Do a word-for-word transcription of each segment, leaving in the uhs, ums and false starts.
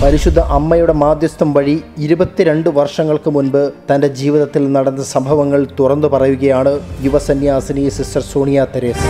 പരിശുദ്ധ അമ്മയുടെ മാധ്യസ്ഥം വഴി ഇരുപത്തിരണ്ട് വർഷങ്ങൾക്ക് മുൻപ് തൻ്റെ ജീവിതത്തിൽ നടന്ന സംഭവങ്ങൾ തുറന്നു പറയുകയാണ് യുവസന്യാസിനി സിസ്റ്റർ സോണിയ തെരേസ്.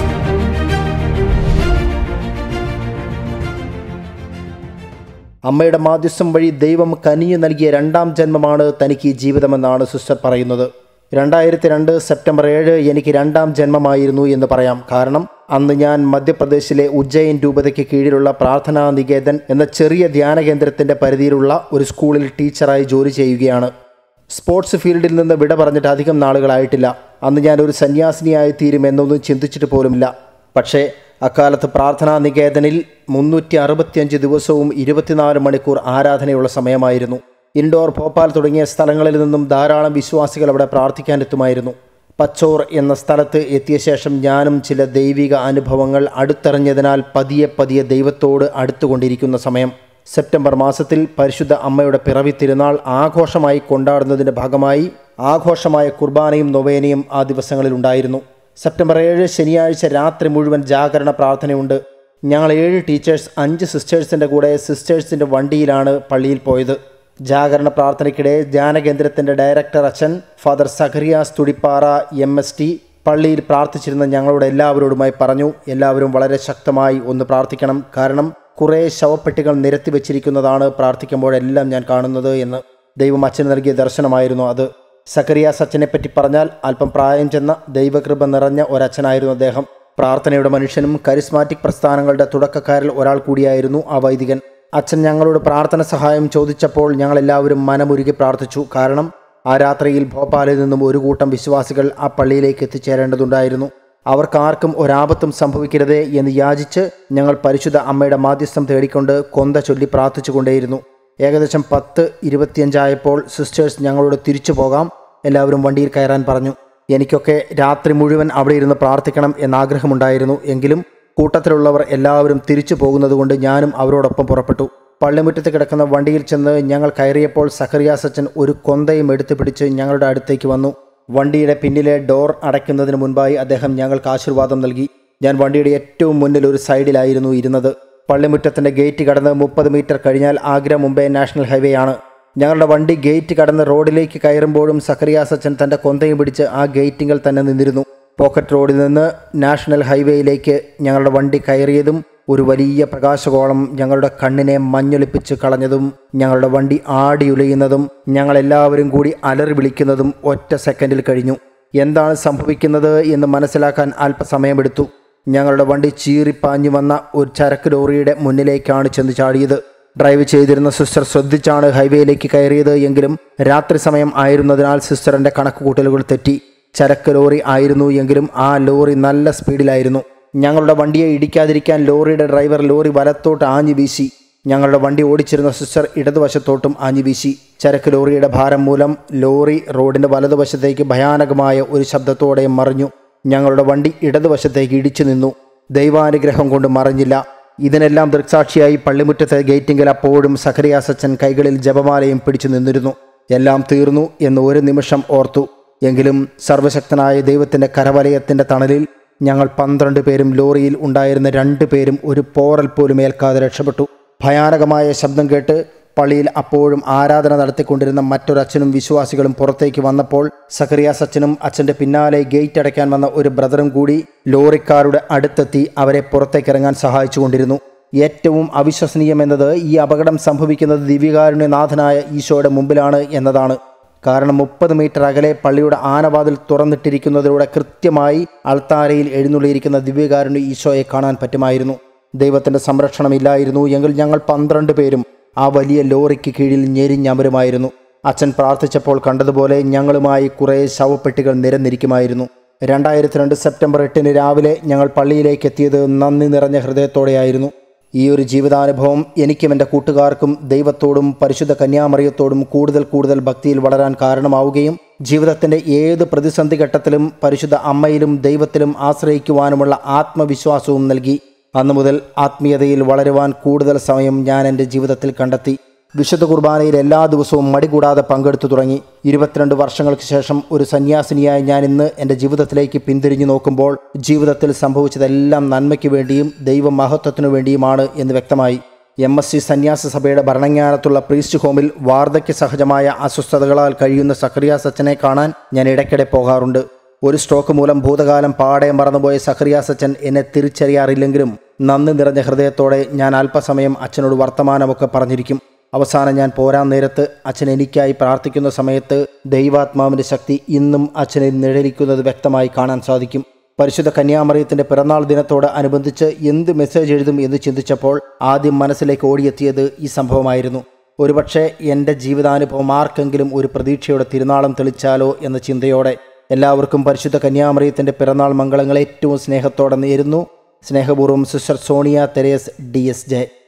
അമ്മയുടെ മാധ്യസ്ഥം വഴി ദൈവം കനിഞ്ഞു നൽകിയ രണ്ടാം ജന്മമാണ് തനിക്ക് ഈ ജീവിതമെന്നാണ് സിസ്റ്റർ പറയുന്നത്. രണ്ടായിരത്തി രണ്ട് സെപ്റ്റംബർ ഏഴ് എനിക്ക് രണ്ടാം ജന്മമായിരുന്നു എന്ന് പറയാം. കാരണം അന്ന് ഞാൻ മധ്യപ്രദേശിലെ ഉജ്ജയിൻ രൂപതയ്ക്ക് കീഴിലുള്ള പ്രാർത്ഥനാ നികേതൻ എന്ന ചെറിയ ധ്യാന കേന്ദ്രത്തിൻ്റെ പരിധിയിലുള്ള ഒരു സ്കൂളിൽ ടീച്ചറായി ജോലി ചെയ്യുകയാണ്. സ്പോർട്സ് ഫീൽഡിൽ നിന്ന് വിട പറഞ്ഞിട്ട് അധികം നാളുകളായിട്ടില്ല. അന്ന് ഞാൻ ഒരു സന്യാസിനിയായി തീരുമെന്നൊന്നും ചിന്തിച്ചിട്ട് പോലുമില്ല. പക്ഷേ അക്കാലത്ത് പ്രാർത്ഥനാ നികേതനിൽ മുന്നൂറ്റി അറുപത്തിയഞ്ച് ദിവസവും ഇരുപത്തിനാല് മണിക്കൂർ ആരാധനയുള്ള സമയമായിരുന്നു. ഇൻഡോർ, ഭോപ്പാൽ തുടങ്ങിയ സ്ഥലങ്ങളിൽ നിന്നും ധാരാളം വിശ്വാസികൾ അവിടെ പ്രാർത്ഥിക്കാനെത്തുമായിരുന്നു. പച്ചോർ എന്ന സ്ഥലത്ത് എത്തിയ ശേഷം ഞാനും ചില ദൈവിക അനുഭവങ്ങൾ അടുത്തറിഞ്ഞതിനാൽ പതിയെ പതിയെ ദൈവത്തോട് അടുത്തുകൊണ്ടിരിക്കുന്ന സമയം. സെപ്റ്റംബർ മാസത്തിൽ പരിശുദ്ധ അമ്മയുടെ പിറവി തിരുനാൾ ആഘോഷമായി കൊണ്ടാടുന്നതിൻ്റെ ഭാഗമായി ആഘോഷമായ കുർബാനയും നൊവേനയും ആ ദിവസങ്ങളിൽ ഉണ്ടായിരുന്നു. സെപ്റ്റംബർ ഏഴ് ശനിയാഴ്ച രാത്രി മുഴുവൻ ജാഗരണ പ്രാർത്ഥനയുണ്ട്. ഞങ്ങൾ ഏഴ് ടീച്ചേഴ്സ് അഞ്ച് സിസ്റ്റേഴ്സിൻ്റെ കൂടെ സിസ്റ്റേഴ്സിൻ്റെ വണ്ടിയിലാണ് പള്ളിയിൽ പോയത്. ജാഗരണ പ്രാർത്ഥനയ്ക്കിടെ ധ്യാനകേന്ദ്രത്തിൻ്റെ ഡയറക്ടർ അച്ഛൻ father Zacharias Thudippara M S T പള്ളിയിൽ പ്രാർത്ഥിച്ചിരുന്ന ഞങ്ങളോട് എല്ലാവരോടുമായി പറഞ്ഞു, എല്ലാവരും വളരെ ശക്തമായി ഒന്ന് പ്രാർത്ഥിക്കണം, കാരണം കുറേ ശവപ്പെട്ടികൾ നിരത്തി വെച്ചിരിക്കുന്നതാണ് പ്രാർത്ഥിക്കുമ്പോഴെല്ലാം ഞാൻ കാണുന്നത് എന്ന്. ദൈവം അച്ഛന് നൽകിയ ദർശനമായിരുന്നു അത്. സഖറിയാസ് അച്ഛനെപ്പറ്റി പറഞ്ഞാൽ അല്പം പ്രായം ചെന്ന ദൈവകൃപ നിറഞ്ഞ ഒരച്ഛനായിരുന്നു അദ്ദേഹം. പ്രാർത്ഥനയുടെ മനുഷ്യനും കരിസ്മാറ്റിക് പ്രസ്ഥാനങ്ങളുടെ തുടക്കക്കാരിൽ ഒരാൾ കൂടിയായിരുന്നു ആ വൈദികൻ. അച്ഛൻ ഞങ്ങളോട് പ്രാർത്ഥന സഹായം ചോദിച്ചപ്പോൾ ഞങ്ങളെല്ലാവരും മനമുരുകി പ്രാർത്ഥിച്ചു. കാരണം ആ രാത്രിയിൽ ഭോപ്പാലിൽ നിന്നും ഒരു കൂട്ടം വിശ്വാസികൾ ആ പള്ളിയിലേക്ക് എത്തിച്ചേരേണ്ടതുണ്ടായിരുന്നു. അവർക്കാർക്കും ഒരാപത്തും സംഭവിക്കരുതേ എന്ന് യാചിച്ച് ഞങ്ങൾ പരിശുദ്ധ അമ്മയുടെ മാധ്യസ്ഥം തേടിക്കൊണ്ട് കൊന്ത ചൊല്ലി പ്രാർത്ഥിച്ചു കൊണ്ടേയിരുന്നു. ഏകദേശം പത്ത് ഇരുപത്തിയഞ്ചായപ്പോൾ സിസ്റ്റേഴ്സ് ഞങ്ങളോട് തിരിച്ചു പോകാം, എല്ലാവരും വണ്ടിയിൽ കയറാൻ പറഞ്ഞു. എനിക്കൊക്കെ രാത്രി മുഴുവൻ അവിടെ ഇരുന്ന് പ്രാർത്ഥിക്കണം എന്നാഗ്രഹമുണ്ടായിരുന്നു. എങ്കിലും കൂട്ടത്തിലുള്ളവർ എല്ലാവരും തിരിച്ചു പോകുന്നതുകൊണ്ട് ഞാനും അവരോടൊപ്പം പുറപ്പെട്ടു. പള്ളിമുറ്റത്ത് കിടക്കുന്ന വണ്ടിയിൽ ചെന്ന് ഞങ്ങൾ കയറിയപ്പോൾ സഖറിയാസ് അച്ഛൻ ഒരു കൊന്തയും എടുത്തു പിടിച്ച് ഞങ്ങളുടെ അടുത്തേക്ക് വന്നു. വണ്ടിയുടെ പിന്നിലെ ഡോർ അടയ്ക്കുന്നതിന് മുൻപായി അദ്ദേഹം ഞങ്ങൾക്ക് ആശീർവാദം നൽകി. ഞാൻ വണ്ടിയുടെ ഏറ്റവും മുന്നിൽ ഒരു സൈഡിലായിരുന്നു ഇരുന്നത്. പള്ളിമുറ്റത്തിൻ്റെ ഗേറ്റ് കടന്ന് മുപ്പത് മീറ്റർ കഴിഞ്ഞാൽ ആഗ്ര മുംബൈ നാഷണൽ ഹൈവേ ആണ്. ഞങ്ങളുടെ വണ്ടി ഗേറ്റ് കടന്ന് റോഡിലേക്ക് കയറുമ്പോഴും സഖറിയാസ് അച്ഛൻ തൻ്റെ കൊന്തയും പിടിച്ച് ആ ഗേറ്റിങ്ങിൽ തന്നെ നിന്നിരുന്നു. പോക്കറ്റ് റോഡിൽ നിന്ന് നാഷണൽ ഹൈവേയിലേക്ക് ഞങ്ങളുടെ വണ്ടി കയറിയതും ഒരു വലിയ പ്രകാശഗോളം ഞങ്ങളുടെ കണ്ണിനെ മഞ്ഞൊലിപ്പിച്ച് കളഞ്ഞതും ഞങ്ങളുടെ വണ്ടി ആടിയുലയുന്നതും ഞങ്ങളെല്ലാവരും കൂടി അലറി വിളിക്കുന്നതും ഒറ്റ സെക്കൻഡിൽ കഴിഞ്ഞു. എന്താണ് സംഭവിക്കുന്നത് എന്ന് മനസ്സിലാക്കാൻ അല്പസമയമെടുത്തു. ഞങ്ങളുടെ വണ്ടി ചീറിപ്പാഞ്ഞു വന്ന ഒരു ചരക്ക് ലോറിയുടെ മുന്നിലേക്കാണ് ചെന്ന് ചാടിയത്. ഡ്രൈവ് ചെയ്തിരുന്ന സിസ്റ്റർ ശ്രദ്ധിച്ചാണ് ഹൈവേയിലേക്ക് കയറിയത്. എങ്കിലും രാത്രി സമയം ആയിരുന്നതിനാൽ സിസ്റ്ററിൻ്റെ കണക്കുകൂട്ടലുകൾ തെറ്റി. ചരക്ക് ലോറി ആയിരുന്നു എങ്കിലും ആ ലോറി നല്ല സ്പീഡിലായിരുന്നു. ഞങ്ങളുടെ വണ്ടിയെ ഇടിക്കാതിരിക്കാൻ ലോറിയുടെ ഡ്രൈവർ ലോറി വലത്തോട്ട് ആഞ്ഞു വീശി. ഞങ്ങളുടെ വണ്ടി ഓടിച്ചിരുന്ന സിസ്റ്റർ ഇടതുവശത്തോട്ടും ആഞ്ഞു വീശി. ചരക്ക് ലോറിയുടെ ഭാരം മൂലം ലോറി റോഡിൻ്റെ വലതുവശത്തേക്ക് ഭയാനകമായ ഒരു ശബ്ദത്തോടെ മറിഞ്ഞു. ഞങ്ങളുടെ വണ്ടി ഇടതുവശത്തേക്ക് ഇടിച്ചു നിന്നു. ദൈവാനുഗ്രഹം കൊണ്ട് മറിഞ്ഞില്ല. ഇതിനെല്ലാം ദൃക്സാക്ഷിയായി പള്ളിമുറ്റത്തെ ഗേറ്റിങ്കിൽ അപ്പോഴും സഖറിയാസ് അച്ഛൻ കൈകളിൽ ജപമാലയും പിടിച്ചു നിന്നിരുന്നു. എല്ലാം തീർന്നു എന്ന് ഒരു നിമിഷം ഓർത്തു. എങ്കിലും സർവശക്തനായ ദൈവത്തിൻ്റെ കരവലയത്തിൻ്റെ തണലിൽ ഞങ്ങൾ പന്ത്രണ്ട് പേരും ലോറിയിൽ ഉണ്ടായിരുന്ന രണ്ട് പേരും ഒരു പോറൽ പോലും ഏൽക്കാതെ രക്ഷപ്പെട്ടു. ഭയാനകമായ ശബ്ദം കേട്ട് പള്ളിയിൽ അപ്പോഴും ആരാധന നടത്തിക്കൊണ്ടിരുന്ന മറ്റൊരച്ഛനും വിശ്വാസികളും പുറത്തേക്ക് വന്നപ്പോൾ സഖറിയാസ് അച്ഛനും അച്ഛൻ്റെ പിന്നാലെ ഗേറ്റ് അടയ്ക്കാൻ വന്ന ഒരു ബ്രദറും കൂടി ലോറിക്കാരുടെ അടുത്തെത്തി അവരെ പുറത്തേക്കിറങ്ങാൻ സഹായിച്ചു കൊണ്ടിരുന്നു. ഏറ്റവും അവിശ്വസനീയമെന്നത് ഈ അപകടം സംഭവിക്കുന്നത് ദിവ്യകാരുണ്യനാഥനായ ഈശോയുടെ മുമ്പിലാണ് എന്നതാണ്. കാരണം മുപ്പത് മീറ്റർ അകലെ പള്ളിയുടെ ആനവാതിൽ തുറന്നിട്ടിരിക്കുന്നതിലൂടെ കൃത്യമായി അൾത്താരയിൽ എഴുന്നള്ളിയിരിക്കുന്ന ദിവ്യകാരുണ്യ ഈശോയെ കാണാൻ പറ്റുമായിരുന്നു. ദൈവത്തിൻ്റെ സംരക്ഷണമില്ലായിരുന്നു എങ്കിൽ ഞങ്ങൾ പന്ത്രണ്ട് പേരും ആ വലിയ ലോറിക്ക് കീഴിൽ ഞെരിഞ്ഞമരുമായിരുന്നു. അച്ഛൻ പ്രാർത്ഥിച്ചപ്പോൾ കണ്ടതുപോലെ ഞങ്ങളുമായി കുറേ ശവപ്പെട്ടികൾ നിരന്നിരിക്കുമായിരുന്നു. രണ്ടായിരത്തി രണ്ട് സെപ്റ്റംബർ എട്ടിന് രാവിലെ ഞങ്ങൾ പള്ളിയിലേക്ക് എത്തിയത് നന്ദി നിറഞ്ഞ ഹൃദയത്തോടെയായിരുന്നു. ഈ ഒരു ജീവിതാനുഭവം എനിക്കും എൻ്റെ കൂട്ടുകാർക്കും ദൈവത്തോടും പരിശുദ്ധ കന്യാമറിയത്തോടും കൂടുതൽ കൂടുതൽ ഭക്തിയിൽ വളരാൻ കാരണമാവുകയും ജീവിതത്തിൻ്റെ ഏത് പ്രതിസന്ധി ഘട്ടത്തിലും പരിശുദ്ധ അമ്മയിലും ദൈവത്തിലും ആശ്രയിക്കുവാനുമുള്ള ആത്മവിശ്വാസവും നൽകി. അന്നു മുതൽ ആത്മീയതയിൽ വളരുവാൻ കൂടുതൽ സമയം ഞാൻ എൻ്റെ ജീവിതത്തിൽ കണ്ടെത്തി. വിശുദ്ധ കുർബാനയിൽ എല്ലാ ദിവസവും മടികൂടാതെ പങ്കെടുത്തു തുടങ്ങി. ഇരുപത്തിരണ്ട് വർഷങ്ങൾക്ക് ശേഷം ഒരു സന്യാസിനിയായി ഞാൻ ഇന്ന് എൻ്റെ ജീവിതത്തിലേക്ക് പിന്തിരിഞ്ഞു നോക്കുമ്പോൾ ജീവിതത്തിൽ സംഭവിച്ചതെല്ലാം നന്മയ്ക്ക് വേണ്ടിയും ദൈവ മഹത്വത്തിനു വേണ്ടിയുമാണ് എന്ന് വ്യക്തമായി. എം എസ് സി സന്യാസ സഭയുടെ ഭരണങ്ങാനത്തുള്ള പ്രീസ്റ്റ് ഹോമിൽ വാർദ്ധക്യ സഹജമായ അസ്വസ്ഥതകളാൽ കഴിയുന്ന സഖറിയാസ് അച്ഛനെ കാണാൻ ഞാൻ ഇടയ്ക്കിടെ പോകാറുണ്ട്. ഒരു സ്ട്രോക്ക് മൂലം ഭൂതകാലം പാടെ മറന്നുപോയ സഖറിയാസ് അച്ഛൻ എന്നെ തിരിച്ചറിയാറില്ലെങ്കിലും നന്ദി നിറഞ്ഞ ഹൃദയത്തോടെ ഞാൻ അല്പസമയം അച്ഛനോട് വർത്തമാനമൊക്കെ പറഞ്ഞിരിക്കും. അവസാനം ഞാൻ പോരാൻ നേരത്ത് അച്ഛൻ എനിക്കായി പ്രാർത്ഥിക്കുന്ന സമയത്ത് ദൈവാത്മാവിൻ്റെ ശക്തി ഇന്നും അച്ഛനിൽ നിഴലിക്കുന്നത് വ്യക്തമായി കാണാൻ സാധിക്കും. പരിശുദ്ധ കന്യാമറിയത്തിൻ്റെ പിറന്നാൾ ദിനത്തോട് അനുബന്ധിച്ച് എന്ത് മെസ്സേജ് എഴുതും എന്ന് ചിന്തിച്ചപ്പോൾ ആദ്യം മനസ്സിലേക്ക് ഓടിയെത്തിയത് ഈ സംഭവമായിരുന്നു. ഒരുപക്ഷെ എൻ്റെ ജീവിതാനുഭവം ആർക്കെങ്കിലും ഒരു പ്രതീക്ഷയുടെ തിരുനാളം തെളിച്ചാലോ എന്ന ചിന്തയോടെ എല്ലാവർക്കും പരിശുദ്ധ കന്യാമറിയത്തിൻ്റെ പിറന്നാൾ മംഗളങ്ങൾ ഏറ്റവും സ്നേഹത്തോടെ നേരുന്നു. സ്നേഹപൂർവ്വം sister Sonia Theres D S J.